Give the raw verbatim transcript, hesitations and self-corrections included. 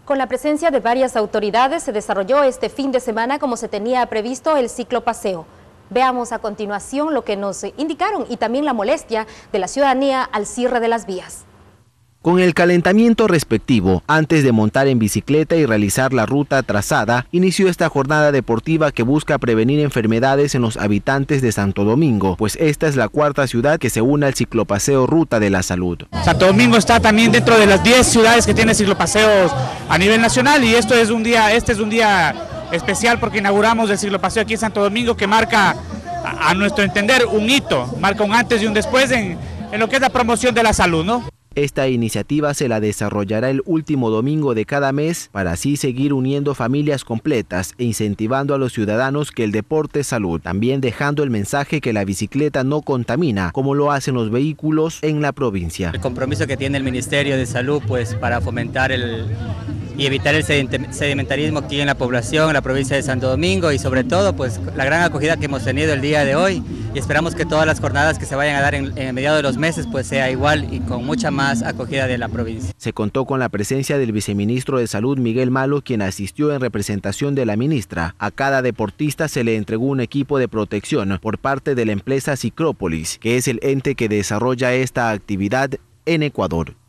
Con la presencia de varias autoridades se desarrolló este fin de semana como se tenía previsto el ciclopaseo. Veamos a continuación lo que nos indicaron y también la molestia de la ciudadanía al cierre de las vías. Con el calentamiento respectivo, antes de montar en bicicleta y realizar la ruta trazada, inició esta jornada deportiva que busca prevenir enfermedades en los habitantes de Santo Domingo, pues esta es la cuarta ciudad que se une al ciclopaseo Ruta de la Salud. Santo Domingo está también dentro de las diez ciudades que tienen ciclopaseos a nivel nacional y esto es un día, este es un día especial porque inauguramos el ciclopaseo aquí en Santo Domingo que marca, a, a nuestro entender, un hito, marca un antes y un después en, en lo que es la promoción de la salud, ¿no? Esta iniciativa se la desarrollará el último domingo de cada mes para así seguir uniendo familias completas e incentivando a los ciudadanos que el deporte es salud, también dejando el mensaje que la bicicleta no contamina como lo hacen los vehículos en la provincia. El compromiso que tiene el Ministerio de Salud pues para fomentar el y evitar el sedimentarismo aquí en la población, en la provincia de Santo Domingo y sobre todo pues la gran acogida que hemos tenido el día de hoy y esperamos que todas las jornadas que se vayan a dar en, en mediados de los meses pues sea igual y con mucha más acogida de la provincia. Se contó con la presencia del viceministro de Salud Miguel Malo, quien asistió en representación de la ministra. A cada deportista se le entregó un equipo de protección por parte de la empresa Ciclópolis, que es el ente que desarrolla esta actividad en Ecuador.